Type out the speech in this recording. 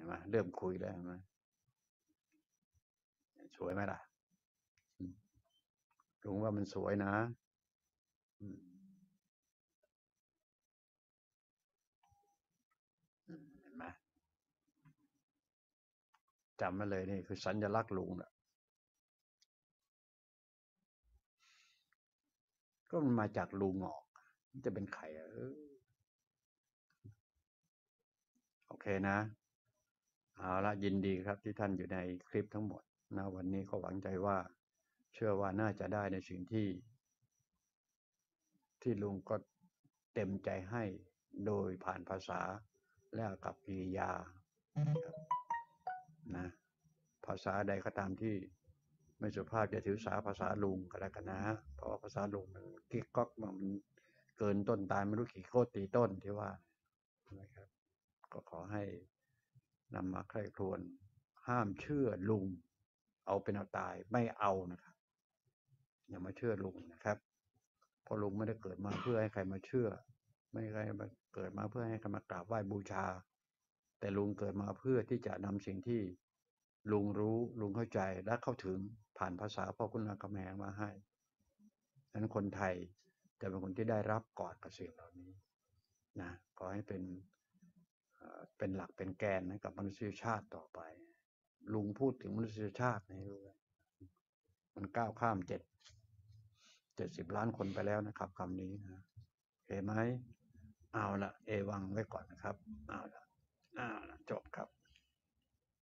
เห็นไหมเริ่มคุยแล้วนะสวยไหมล่ะลุงว่ามันสวยนะเห็นไหมจำไว้เลยนี่คือสัญลักษณ์ลุงนะก็มันมาจากลุงออกมันจะเป็นใครโอเคนะเอาละยินดีครับที่ท่านอยู่ในคลิปทั้งหมดนะวันนี้ก็หวังใจว่าเชื่อว่าน่าจะได้ในสิ่งที่ลุงก็เต็มใจให้โดยผ่านภาษาและกับกิริยานะภาษาใดก็ตามที่ไม่สุภาพจะถือสาภาษาลุงก็แล้วกันนะเพราะภาษาลุงมันกิ๊กก๊อกมันเกินต้นตายไม่รู้กี่โคตรตีต้นที่ว่านะครับก็ขอให้นำมาใคร่ครวญห้ามเชื่อลุงเอาเป็นเอาตายไม่เอานะครับอย่ามาเชื่อลุงนะครับเพราะลุงไม่ได้เกิดมาเพื่อให้ใครมาเชื่อไม่ใครมาเกิดมาเพื่อให้ใครมากราบไหว้บูชาแต่ลุงเกิดมาเพื่อที่จะนำสิ่งที่ลุงรู้ลุงเข้าใจและเข้าถึงผ่านภาษาพ่อคุณอาคำแหงมาให้นั้นคนไทยจะเป็นคนที่ได้รับก่อนกับสิ่งเหล่านี้นะขอให้เป็นหลักเป็นแกนให้กับมนุษยชาติต่อไปลุงพูดถึงมนุษยชาติในมันก้าวข้าม70 ล้านคนไปแล้วนะครับคำนี้นะเห็นไหมเอาละเอวังไว้ก่อนนะครับเอาละจบครับ